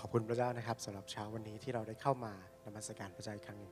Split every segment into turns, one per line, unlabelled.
อบคุณพระเจ้านะครับสำหรับเช้าวันนี้ที่เราได้เข้ามานมัสการพระเจ้าอีกครั้งหนึ่ง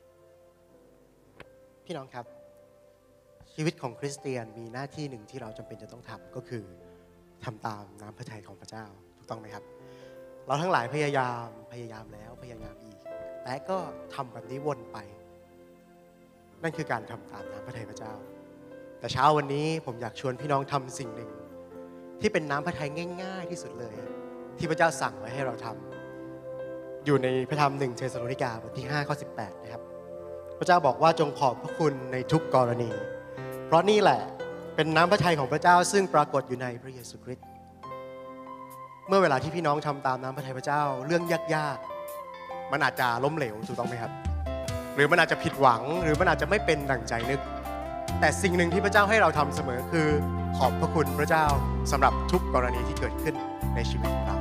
พี่น้องครับชีวิตของคริสเตียนมีหน้าที่หนึ่งที่เราจำเป็นจะต้องทำก็คือทำตามน้ำพระทัยของพระเจ้าถูกต้องไหมครับเราทั้งหลายพยายามแล้วพยายามอีกแต่ก็ทำแบบนี้วนไปนั่นคือการทำตามน้ำพระทัยพระเจ้าแต่เช้าวันนี้ผมอยากชวนพี่น้องทำสิ่งหนึ่งที่เป็นน้ำพระทัยง่ายๆที่สุดเลยที่พระเจ้าสั่งไว้ให้เราทำอยู่ในพระธรรม1 เธสาโลนิกาบทที่5 ข้อ 18นะครับพระเจ้าบอกว่าจงขอบพระคุณในทุกกรณีเพราะนี่แหละเป็นน้ำพระทัยของพระเจ้าซึ่งปรากฏอยู่ในพระเยซูคริสต์เมื่อเวลาที่พี่น้องทำตามน้ำพระทัยพระเจ้าเรื่องยากๆมันอาจจะล้มเหลวถูกต้องไหมครับหรือมันอาจจะผิดหวังหรือมันอาจจะไม่เป็นดั่งใจนึกแต่สิ่งหนึ่งที่พระเจ้าให้เราทำเสมอคือขอบพระคุณพระเจ้าสำหรับทุกกรณีที่เกิดขึ้นในชีวิตของเรา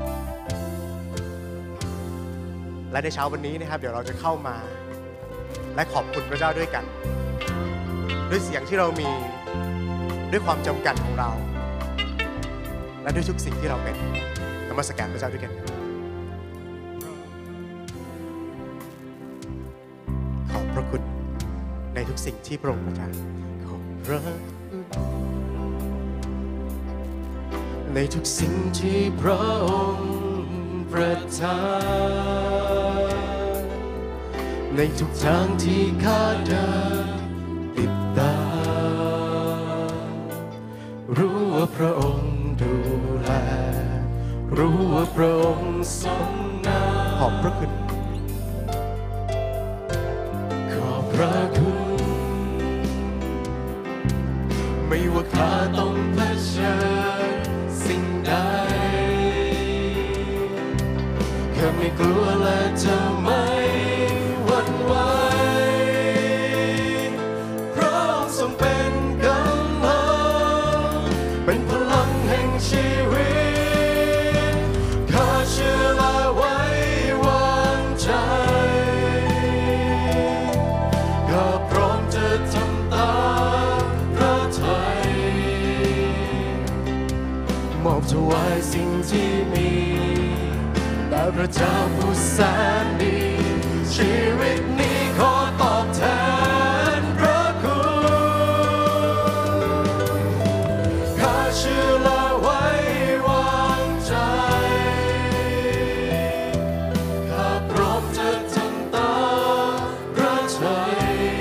และในเช้าวันนี้นะครับเดี๋ยวเราจะเข้ามาและขอบคุณพระเจ้าด้วยกันด้วยเสียงที่เรามีด้วยความจำกัดของเราและด้วยทุกสิ่งที่เราเป็นนมัสการพระเจ้าด้วยกันขอบพระคุณในทุกสิ่งที่พระองค์ประทานขอบพระคุณในทุกสิ่งที่พระองค์ประทานในทุกทางที่ข้าเดินติดตามรู้ว่าพระองค์ดูแลรู้ว่าพระองค์ทรงนำขอบพระคุณขอบพระคุณไม่ว่าข้าต้องเผชิญสิ่งใดข้าไม่กลัวและจะไม่หวั่นไหวเพราะองค์ทรงเป็นกำลังเป็นพลังแห่งชีวิตข้าเชื่อและไว้วางใจข้าพร้อมจะทำตามพระทัยมอบถวายสิ่งที่มีแต่พระเจ้าผู้แสนดีชีวิตนี้ขอตอบแทนพระคุณข้าเชื่อและไว้วางใจข้าพร้อมจะทำตามพระทัย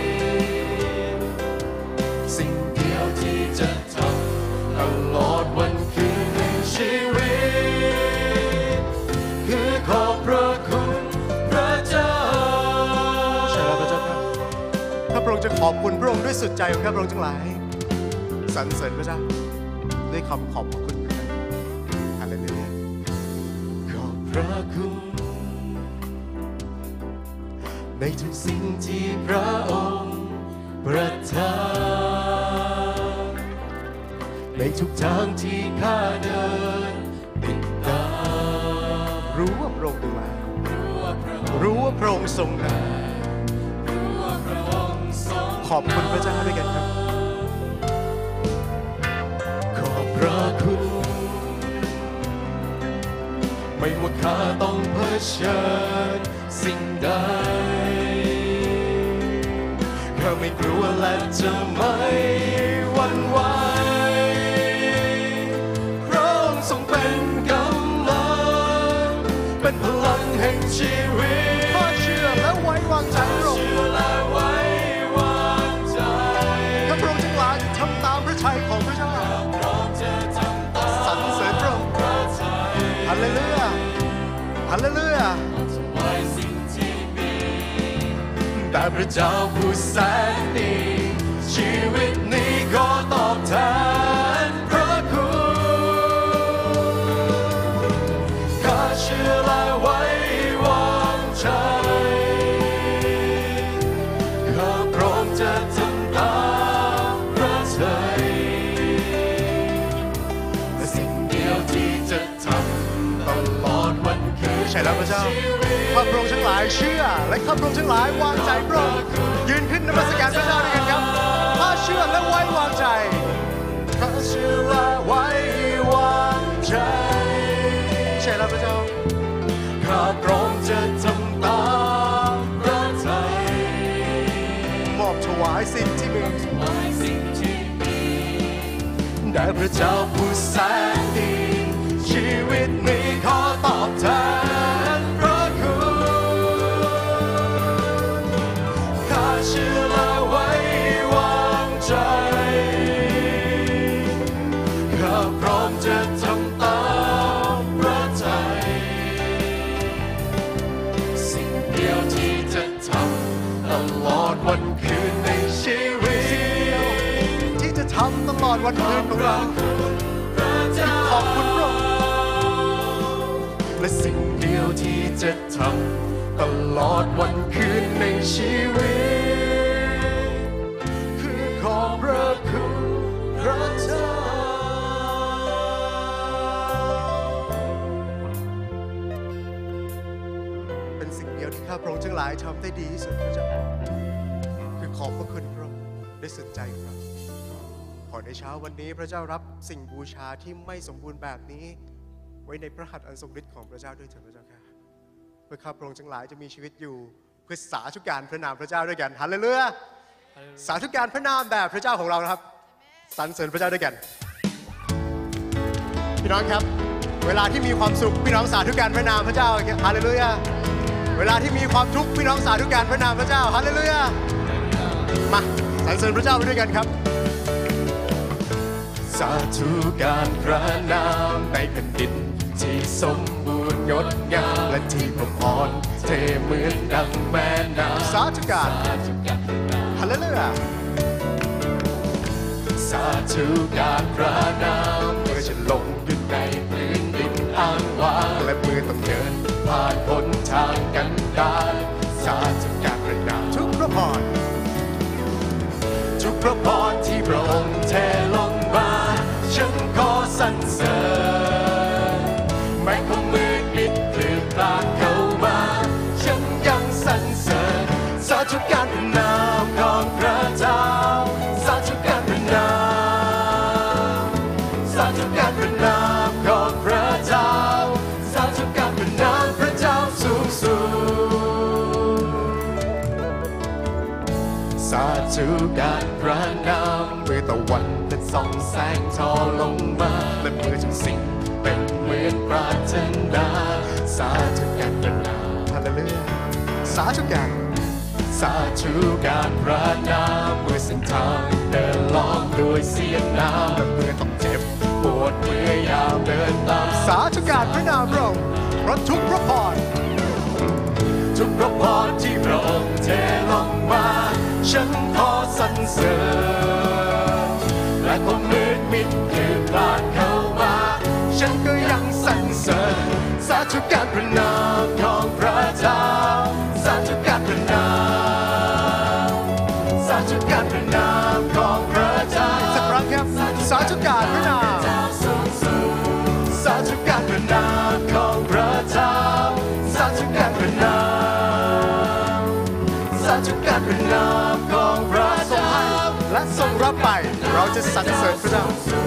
สิ่งเดียวที่จะทำตลอดวันคืนแห่งชีวิตคือขอบพระคุณพระเจ้าใช่แล้วพระเจ้าครับข้าพระองค์จะขอบคุณพระองค์ด้วยสุดใจของข้าพระองค์ทั้งหลายสรรเสริญพระเจ้าด้วยคำขอบพระคุณพระเจ้าฮาเลลูยาขอบพระคุณในทุกสิ่งที่พระองค์ประทานในทุกทางที่ข้าเดินติดตามรู้ว่าพระองค์ดูแลรู้ว่าพระองค์ทรงนำขอบคุณพระเจ้าด้วยกันครับขอบพระคุณไม่ว่าข้าต้องเผชิญสิ่งใดข้าไม่กลัวและจะไม่หวั่นไหวพระองค์ทรงเป็นกำลังเป็นพลังแห่งชีวิตข้าเชื่อและไว้วางใจพระองค์ข้าพระองค์ทั้งหลายทำตามพระทัยของพระเจ้าสรรเสริญพระองค์ฮาเลลูยาฮาเลลูยาแต่พระเจ้าผู้แสนดีชีวิตนี้ขอตอบแทนพระคุณข้าเชื่อและไว้วางใจข้าพร้อมจะทำตามพระทัยและสิ่งเดียวที่จะทำตลอดวันคืนใช่แล้วพระเจ้าข้าพระองค์ทั้งหลายเชื่อและข้าพระองค์ทั้งหลายวางใจพระองค์ยืนขึ้นนมัสการพระเจ้าด้วยกันครับข้าเชื่อและไว้วางใจข้าเชื่อและไว้วางใจใช่แล้วพระเจ้าข้า
ข้าพร้อมจะทำตามพระทัย
มอบถวายสิ่งที่มี
แด่พระเจ้าผู้แสนดีชีวิตนี้ขอตอบแทนพระคุณข้าเชื่อและไว้วางใจข้าพร้อมจะทำตามพระทัยสิ่งเดียวที่จะทำตลอดวันคืนในชีวิต
ที่จะทำตลอดวันคืนของเราขอบคุณพระองค์
และสิ่งเดียวที่จะทำตลอดวันคืนในชีวิตคือขอบพระคุณพระเจ้า
เป็นสิ่งเดียวที่ข้าพระองค์ทั้งหลายทำได้ดีที่สุดพระเจ้าคือขอบพระคุณพระองค์ได้สุดใจของเราขอในเช้าวันนี้พระเจ้ารับสิ่งบูชาที่ไม่สมบูรณ์แบบนี้ไว้ในพระหัตถ์อันทรงฤทธิ์ของพระเจ้าด้วยเถิดพระเจ้าค่ะเพื่อข้าพระองค์ทั้งหลายจะมีชีวิตอยู่เพื่อสาธุการพระนามพระเจ้าด้วยกันฮาเลลูยาสาธุการพระนามแบบพระเจ้าของเรานะครับสรรเสริญพระเจ้าด้วยกันพี่น้องครับเวลาที่มีความสุขพี่น้องสาธุการพระนามพระเจ้าฮาเลลูยาเวลาที่มีความทุกข์พี่น้องสาธุการพระนามพระเจ้าฮาเลลูยามาสรรเสริญพระเจ้าไปด้วยกันครับ
สาธุการพระนามในแผ่นดินที่สมบูรณ์งดงามและที่พระพรเทเหมือนดังแม่น้ำ
สาธุการฮาเลลูยา
สาธุการพระนามเมื่อฉันลงอยู่ในพื้นดินอ้างว้างและมือต้องเดินผ่านหนทางกันดารสาธุการพระนาม
ทุกพระพร
ทุกพระพรที่พระองค์เทลงมาฉันขอสรรเสริญแม้ความมืดมิดคลื่นคลาดเข้ามาฉันยังสรรเสริญสาธุการพระนามของพระเจ้าสาธุการพระนามสาธุการพระนามของพระเจ้าสาธุการพระนามพระเจ้าสูงสุดสาธุการพระนามเมื่อตะวันนั้นส่องแสงทอลงมาและเมื่อทุกสิ่งเป็นเหมือนปรารถนาสาธุการพระนาม
ฮาเลลูยาสาธุการ
สาธุการพระนามเมื่อเส้นทางเดินล้อมด้วยเสียงน้ำและเมื่อต้องเจ็บปวดเมื่อยาวเดินตาม
สาธุการพระนามพระองค์เพราะทุกพระพร
ทุกพระพรที่พระองค์เทลงมาฉันขอสรรเสริญและความมืดมิดคือพลาดเข้ามาฉันก็ยังสรรเสริญสาธุการพระนามของพระเจ้าสาธุการพระนามสาธุการพระนามของพระเจ้า
สักครั้งครับสาธุการพระนาม
สาธุการพระนามของพระเจ้าสาธุการพระนามสาธุการพระนามของพระเจ้า
และทรงรับไปเราจะสรรเสริญพระเจ้า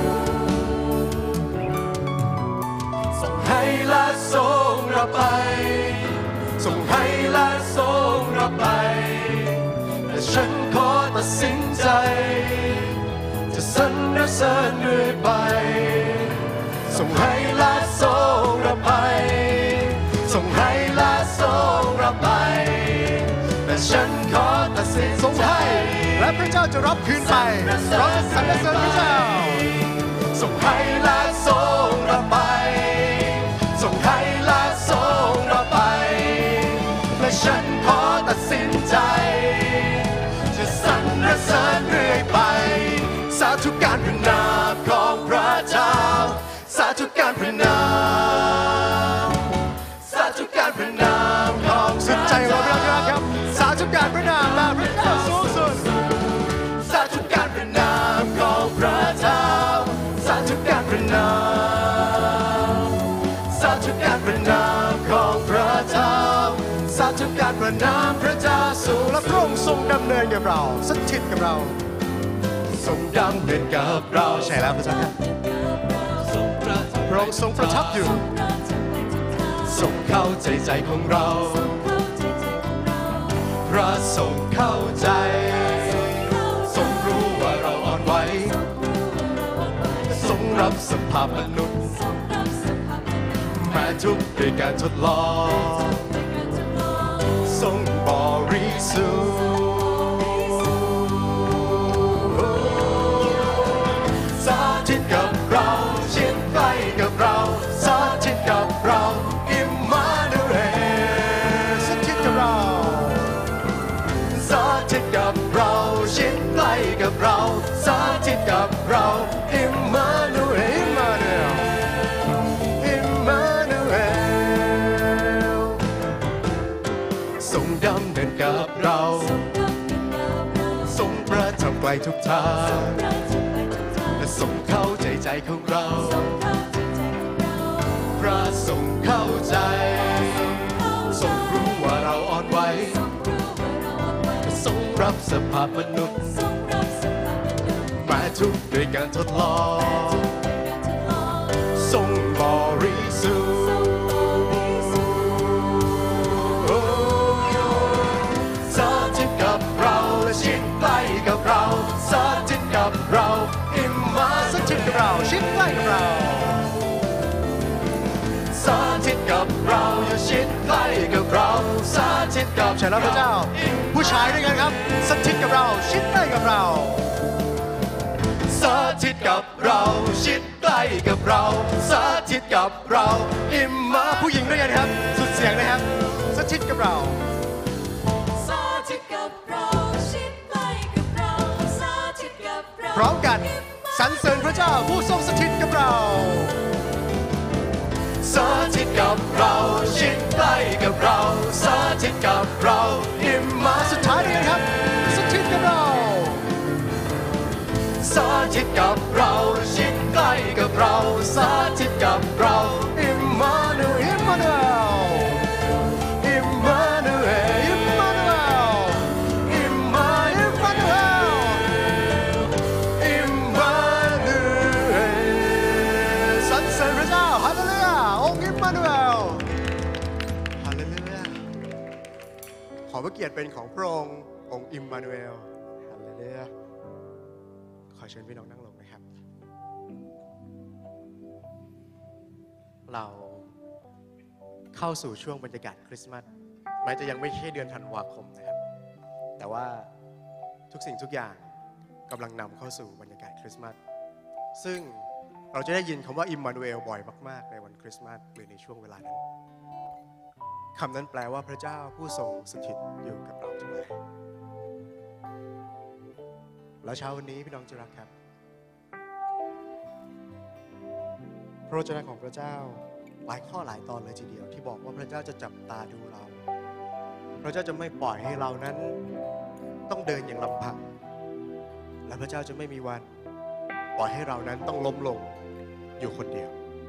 ทรงให้และทรงรับไปทรงให้และทรงรับไปแต่ฉันขอตัดสินใจจะสรรเสริญเรื่อยไปทรงให้และทรงรับไปทรงให้และทรงรับไปแต่ฉันขอตัดสิน
ทรงให้และพระเจ้าจะรับคืนไปเราจะสรรเสริญพระเจ้า
ทรงให้และทรงรับไปทรงให้และทรงรับไปและฉันขอตัดสินใจจะสรรเสริญเรื่อยไปสาธุการพระนามของพระเจ้าสาธุการพระนามสาธุการพระนามของ
สุดใจเราพระเจ้าครับสาธุการพระนามและพระเจ้าสูงสุด
สาธุการพระนามของพระเจ้าสาธุการพระนามสาธุการพระนามของพระเจ้าสาธุการพระนามพระเจ้าสูง
และพระองค์ทรงดำเนินกับเราสถิตกับเรา
ทรงดำเนินกับเรา
ใช่แล้วพระเจ้าครับพระองค์ทรงประทับอยู่
ทรงเข้าใจของเราพระทรงเข้าใจทรงรู้ว่าเราอ่อนไหวทรงรับสภาพมนุษย์แม้ทุกข์ด้วยการทดลองทรงบริสุทธิ์สาธิตกับเราชิดใกล้กับเราสาธิตกับเราอิมมานูเอลสาธิตกับเราสาธิตกับเราชิดใกล้กับเราสาธิตกับเราอิมมานูเอลอิมมานูเอลทรงดำเนินกับเราทรงประทับไกลทุกทางและทรงเข้าใจของเราพระทรงเข้าใจทรงรู้ว่าเราอ่อนไหวทรงรับสภาพมนุษย์แม้ทุกข์ด้วยการทดลองทรงบริสุทธิ์สาธิตกับเราและชิดใกล้กับเราสาธิตกับเราอิมมาสาธิตกับเราชิดใกล้กับเราสาธิตกับเราอย่าชิดใกล้กับเราสาธิตกับ
ใช่แล้วพระเจ้าผู้ชายด้วยกันครับสถิตกับเราชิดใกล้กับเรา
สาธิตกับเราชิดใกล้กับเราสาธิตกับเราอิมมา
ผู้หญิงด้วยกันครับสุดเสียงนะครับสถิตกับเรา
สาธิตกับเราชิดใกล้กับเราสาธิตกับเรา
พร้อมกันสรรเสริญพระเจ้าผู้ทรงสถิตกับเรา
สาธิตกับเราชิดใกล้กับเราสาธิตกับเราอิมมา
สุดท้ายด้วยกันครับสถิตกับเรา
สาธิตกับเราชิดใกล้กับเราสาธิตกับเราอิมมานูเอลอิมมานูเอลอิมมานูเอลอิมมานูเอลอิมมานูเอลอิมมานูเอล
สรรเสริญพระเจ้าฮาเลลูยาองค์อิมมานูเอลฮาเลลูยาขอพระเกียรติเป็นของพระองค์องค์อิมมานูเอลฮาเลลูยาขอเชิญพี่น้องนั่งลงนะครับเราเข้าสู่ช่วงบรรยากาศคริสต์มาสแม้จะยังไม่ใช่เดือนธันวาคมนะครับแต่ว่าทุกสิ่งทุกอย่างกำลังนำเข้าสู่บรรยากาศคริสต์มาสซึ่งเราจะได้ยินคำว่าอิมมานูเอลบ่อยมากๆในวันคริสต์มาสหรือในช่วงเวลานั้นคำนั้นแปลว่าพระเจ้าผู้ทรงสถิตอยู่กับเราทั้งหลายแล้วเช้าวันนี้พี่น้องที่รักครับพระวจนะของพระเจ้าหลายข้อหลายตอนเลยทีเดียวที่บอกว่าพระเจ้าจะจับตาดูเราพระเจ้าจะไม่ปล่อยให้เรานั้นต้องเดินอย่างลำพังและพระเจ้าจะไม่มีวันปล่อยให้เรานั้นต้องล้มลงอยู่คนเดียว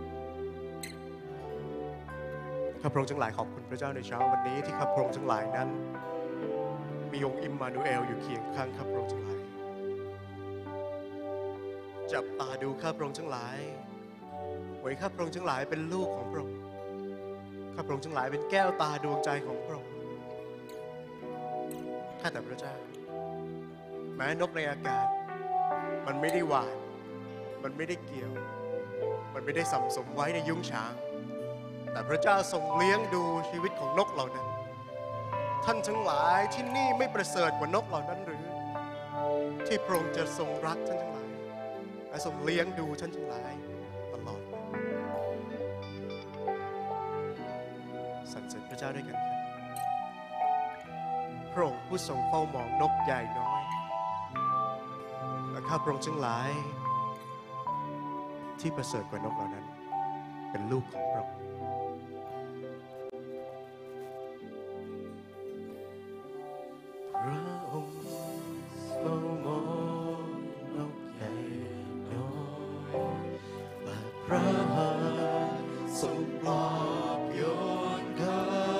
ข้าพระองค์ทั้งหลายขอบคุณพระเจ้าในเช้าวันนี้ที่ข้าพระองค์ทั้งหลายนั้นมีองค์อิมมานูเอลอยู่เคียงข้างข้าพระองค์ทั้งหลายจับตาดูข้าพระองค์ทั้งหลายไว้ข้าพระองค์ทั้งหลายเป็นลูกของพระองค์ข้าพระองค์ทั้งหลายเป็นแก้วตาดวงใจของพระองค์ข้าแต่พระเจ้าแม้นกในอากาศมันไม่ได้หวานมันไม่ได้เกี่ยวมันไม่ได้สัมสมไว้ในยุ้งฉางแต่พระเจ้าทรงเลี้ยงดูชีวิตของนกเหล่านั้นท่านทั้งหลายที่นี่ไม่ประเสริฐกว่านกเหล่านั้นหรือที่พระองค์จะทรงรักท่านทั้งหลายและทรงเลี้ยงดูท่านทั้งหลายตลอดสรรเสริญพระเจ้าด้วยกันครับพระองค์ผู้ทรงเฝ้ามองนกใหญ่น้อยและข้าพระองค์ทั้งหลายที่ประเสริฐกว่านกเหล่านั้นเป็นลูกของพระองค์พระองค์ทรงมองนกใหญ่น้อยและพระหัตถ์ทรงปลอบโยนเขา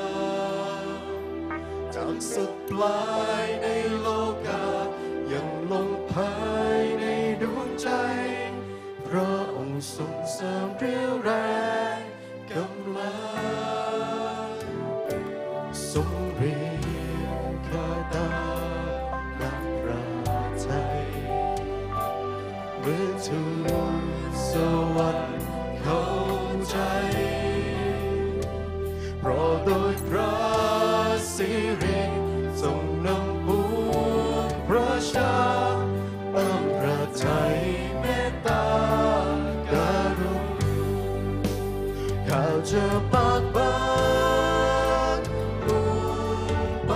จากสุดปลายในโลกายังลงภายในดวงใจพระองค์ทรงเสริมเรี่ยวแรงกำลัง
ทรงเรียนข้าตามนักปราชัยเมื่อทูลสวรรค์เข้าใจเพราะโดยพระสิริทรงนำปวงประชาตามพระทัยเมตตาการุณข้าจะปากบานมุ่งไป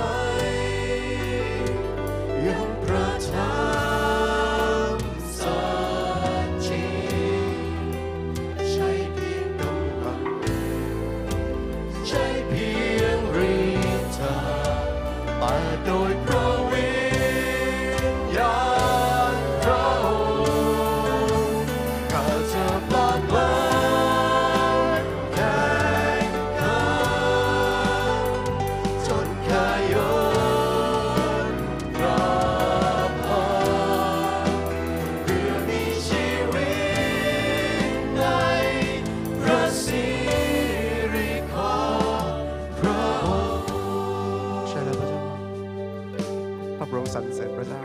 ยังประทับสัจจริงใช่เพียงกำลังใช่เพียงฤทธาแต่โดยพระวิญญาณพระองค์ข้าจะปากบานแข่งขันจนข้ายนรับพรเพื่อมีชีวิตในพระสิริของพระองค์
ใช่แล้วพระเจ้าพระพระองค์สรรเสริญพระเจ้า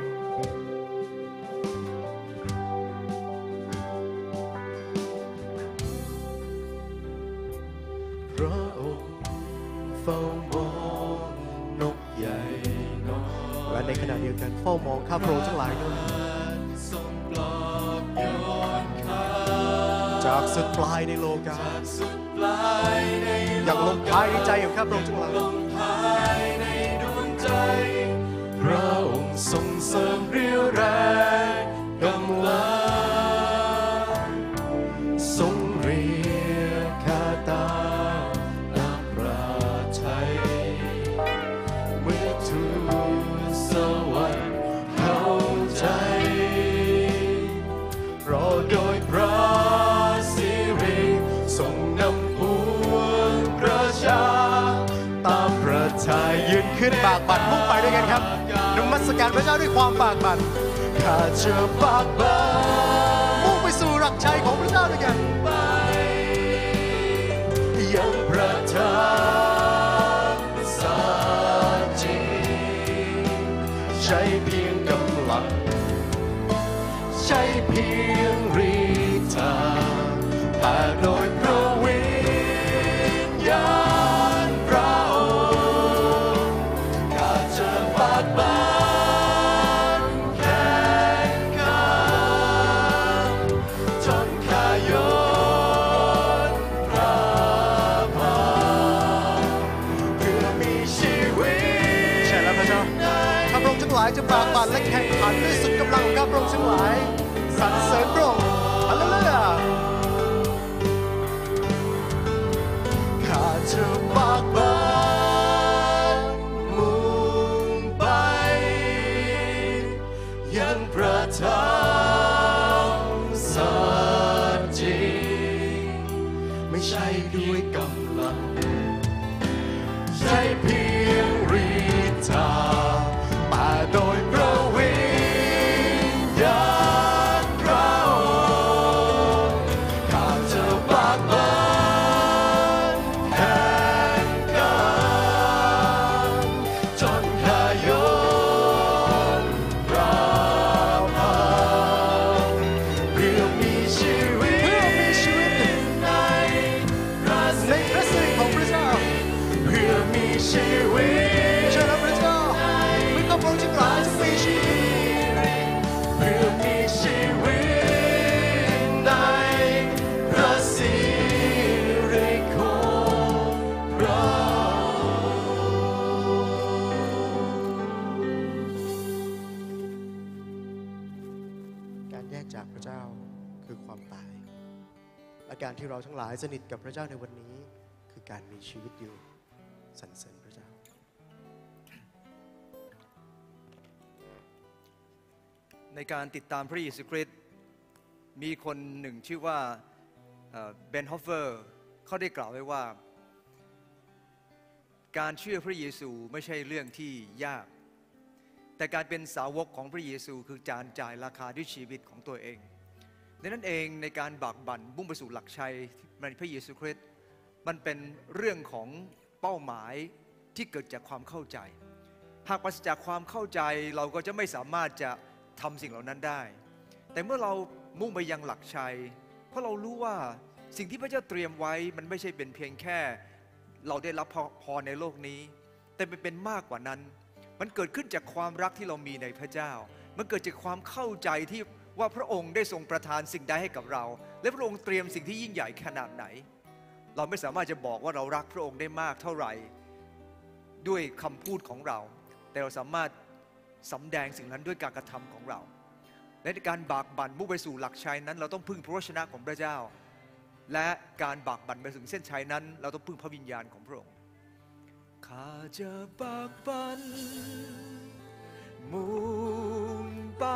พระองค์เฝ้ามองนกใหญ่น้อย
และในขณะเดียวกันเฝ้ามองข้าพระองค์ทั้งหลายด้วย
ทรงปลอบโยนข้า
จากสุดปลายในโลกา
จากสุดปลายใน
อย่างลมพายในใจของข้าพระองค์ทั้งหลาย
ลมพายในดวงใจ พระองค์ทรงเสริมเรี่ยวแรงกำลังทรงเรียกข้าตามนักปราชัยเมื่อทูลสวรรค์เข้าใจเพราะโดยพระสิริทรงนำปวงประชาตามพระทัย
ยืนขึ้นบากบั่นมุ่งไปด้วยกันครับนมัสการพระเจ้าด้วยความบากบั่น
ข้าจะปากบาน
มุ่งไปสู่หลักชัยของพระเจ้าด้วยกัน
ไปยังประทับสัจจริงใช่เพียงกำลังใช่เพียงฤทธาแต่โดยพระวิญญาณพระองค์ข้าจะปากบานแข่งขันจนข้ายนรับพรเพื่อมีชีวิต
ใช่แล้วพระเจ้าข้าพระองค์ทั้งหลายจะบากบั่นและแข่งขันด้วยสุดกำลังของข้าพระองค์ทั้งหลายสรรเสริญพระองค์ฮาเลลูยา
ข้าจะปากบานมุ่งไปยังประทับสัจจริงไม่ใช่ด้วยกำลังใช่เพียงฤทธาแต่โดยพระวิญญาณพระองค์ข้าจะปากบานแข่งขันจนข้ายนรับพรเพื่อมีชีวิตในพระสิริของพระเจ้าเพื่อมีชีวิต
ใช่แล้วพระเจ้าเมื่อข้าพระองค์ทั้งหลายจะมีชีวิต
เพื่อมีชีวิตในพระสิริของพระ
การแยกจากพระเจ้าคือความตาย และการที่เราทั้งหลายสนิทกับพระเจ้าในวันนี้ คือการมีชีวิตอยู่สรรเสริญพระเจ้า
ในการติดตามพระเยซูคริสต์มีคนหนึ่งชื่อว่าเบนฮอฟเฟอร์เขาได้กล่าวไว้ว่า การเชื่อพระเยซูไม่ใช่เรื่องที่ยาก แต่การเป็นสาวกของพระเยซูคือการจ่ายราคาด้วยชีวิตของตัวเองดังนั้นเองในการบากบั่นมุ่งไปสู่หลักชัยในพระเยซูคริสต์มันเป็นเรื่องของเป้าหมายที่เกิดจากความเข้าใจ หากปราศจากความเข้าใจเราก็จะไม่สามารถจะทำสิ่งเหล่านั้นได้ แต่เมื่อเรามุ่งไปยังหลักชัยเพราะเรารู้ว่าสิ่งที่พระเจ้าเตรียมไว้มันไม่ใช่เป็นเพียงแค่เราได้รับพรในโลกนี้แต่มันเป็นมากกว่านั้นมันเกิดขึ้นจากความรักที่เรามีในพระเจ้ามันเกิดจากความเข้าใจที่ว่าพระองค์ได้ทรงประทานสิ่งใดให้กับเราและพระองค์เตรียมสิ่งที่ยิ่งใหญ่ขนาดไหนเราไม่สามารถจะบอกว่าเรารักพระองค์ได้มากเท่าไหร่ด้วยคำพูดของเราแต่เราสามารถสำแดงสิ่งนั้นด้วยการกระทำของเราและในการบากบั่นมุ่งไปสู่หลักชัยนั้นเราต้องพึ่งพระวจนะของพระเจ้าและการบากบั่นไปถึงเส้นชัยนั้นเราต้องพึ่งพระวิญญาณของพระองค์ข้าจะบากบั่นมุ่งไป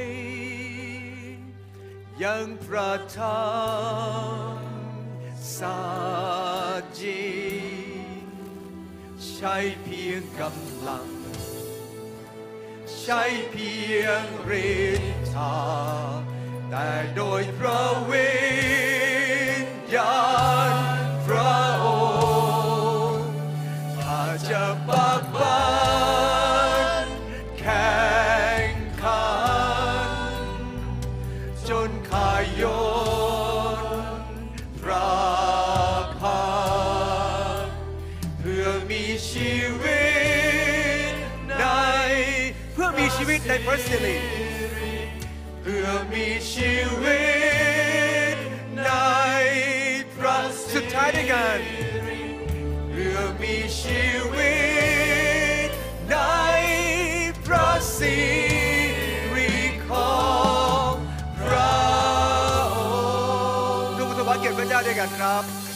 ยังพระธรรมสัจจริงใช่เพียงกำลังใช่เพียงฤทธาแต่โดยพระวิญญาณพระองค์ข้าจะบากบั่นแข่งขันจนข้ายนพระพักเพื่อมีชีวิตในเพื่อมีชีวิตในพระสิริเพื่อมีชีวิตในพระสุดท้ายด้วยกันเพื่อมีชีวิตในพระสิริของพระองค์ทุกคนถวายเกียรติพระเจ้าด้วยกันครับ